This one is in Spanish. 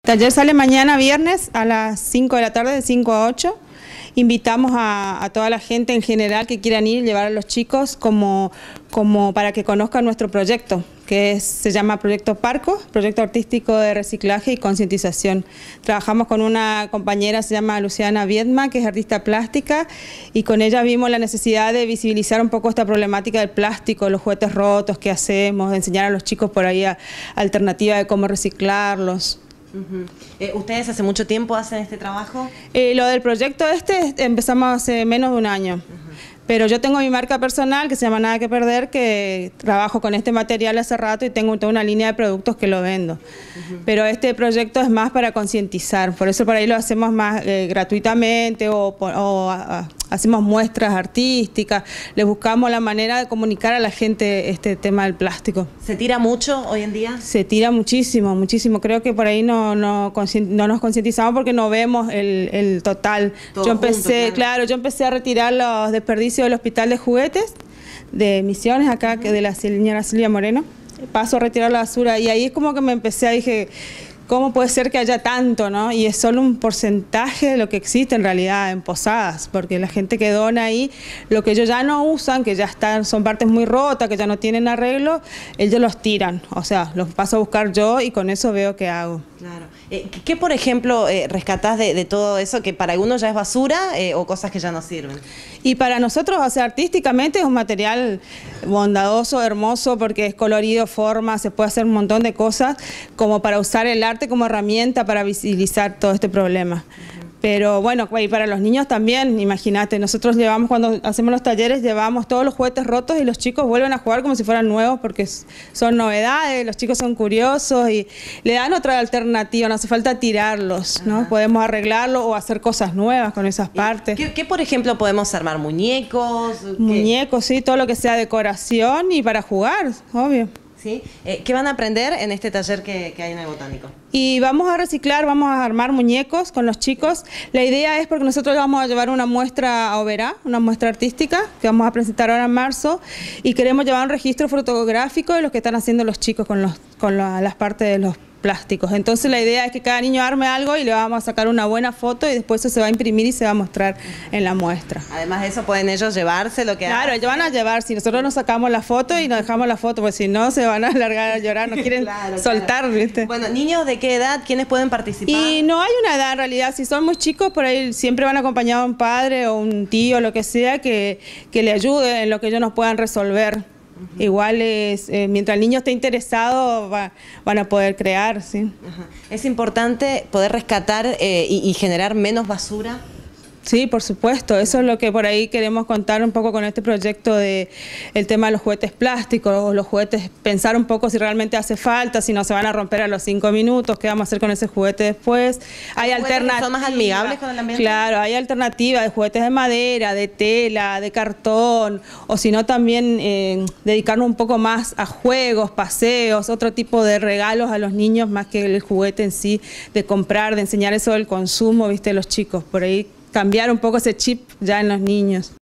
El taller sale mañana viernes a las 5 de la tarde, de 5 a 8. Invitamos a toda la gente en general que quieran ir, llevar a los chicos como para que conozcan nuestro proyecto, que se llama Proyecto Parco, Proyecto Artístico de Reciclaje y Concientización. Trabajamos con una compañera, se llama Luciana Viedma, que es artista plástica, y con ella vimos la necesidad de visibilizar un poco esta problemática del plástico, los juguetes rotos que hacemos, de enseñar a los chicos por ahí alternativas de cómo reciclarlos. ¿Ustedes hace mucho tiempo hacen este trabajo? Lo del proyecto empezamos hace menos de un año. Pero yo tengo mi marca personal que se llama Nada que Perder, que trabajo con este material hace rato y tengo toda una línea de productos que lo vendo. Pero este proyecto es más para concientizar, por eso por ahí lo hacemos más gratuitamente o hacemos muestras artísticas, le buscamos la manera de comunicar a la gente este tema del plástico. ¿Se tira mucho hoy en día? Se tira muchísimo, muchísimo. Creo que por ahí no nos concientizamos porque no vemos el total. Todo yo empecé, junto, claro. Yo empecé a retirar los desperdicios del Hospital de Juguetes de Misiones, acá, que de la señora Silvia Moreno. Paso a retirar la basura y ahí es como que me empecé, dije, ¿cómo puede ser que haya tanto, no? Y es solo un porcentaje de lo que existe en realidad en Posadas, porque la gente que dona ahí, lo que ellos ya no usan, que ya son partes muy rotas, que ya no tienen arreglo, ellos los tiran. O sea, los paso a buscar yo y con eso veo qué hago. Claro. ¿Qué, por ejemplo, rescatás de todo eso que para algunos ya es basura o cosas que ya no sirven? Y para nosotros, o sea, artísticamente es un material bondadoso, hermoso, porque es colorido, forma, se puede hacer un montón de cosas como para usar el arte como herramienta para visibilizar todo este problema. Pero bueno, y para los niños también, imagínate, nosotros llevamos, cuando hacemos los talleres, llevamos todos los juguetes rotos y los chicos vuelven a jugar como si fueran nuevos porque son novedades, los chicos son curiosos y le dan otra alternativa, no hace falta tirarlos, ¿no? Podemos arreglarlo o hacer cosas nuevas con esas partes. ¿Qué, por ejemplo, podemos armar? ¿Muñecos? Muñecos, sí, todo lo que sea decoración y para jugar, obvio. ¿Sí? ¿Qué van a aprender en este taller que hay en el Botánico? Y vamos a reciclar, vamos a armar muñecos con los chicos. La idea es porque nosotros vamos a llevar una muestra a Oberá, una muestra artística que vamos a presentar ahora en marzo y queremos llevar un registro fotográfico de lo que están haciendo los chicos con las partes de los plásticos. Entonces la idea es que cada niño arme algo y le vamos a sacar una buena foto y después eso se va a imprimir y se va a mostrar en la muestra. Además de eso, ¿pueden ellos llevarse lo que Claro, ellos van a llevar, si nosotros nos sacamos la foto y nos dejamos la foto, pues si no se van a largar a llorar, no quieren soltar, ¿viste? Bueno, ¿niños de qué edad? ¿Quiénes pueden participar? Y no hay una edad en realidad, si son muy chicos, por ahí siempre van acompañados de un padre o un tío, lo que sea, que le ayude en lo que ellos nos puedan resolver. Igual mientras el niño esté interesado van a poder crear, ¿sí? ¿Es importante poder rescatar y generar menos basura? Sí, por supuesto, eso es lo que por ahí queremos contar un poco con este proyecto de el tema de los juguetes plásticos, los juguetes, pensar un poco si realmente hace falta, si no se van a romper a los 5 minutos, qué vamos a hacer con ese juguete después. Hay alternativas. ¿Son más amigables con el ambiente? Claro, hay alternativas de juguetes de madera, de tela, de cartón, o si no también dedicarnos un poco más a juegos, paseos, otro tipo de regalos a los niños más que el juguete en sí, de comprar, de enseñar eso del consumo, viste, los chicos, por ahí cambiar un poco ese chip ya en los niños.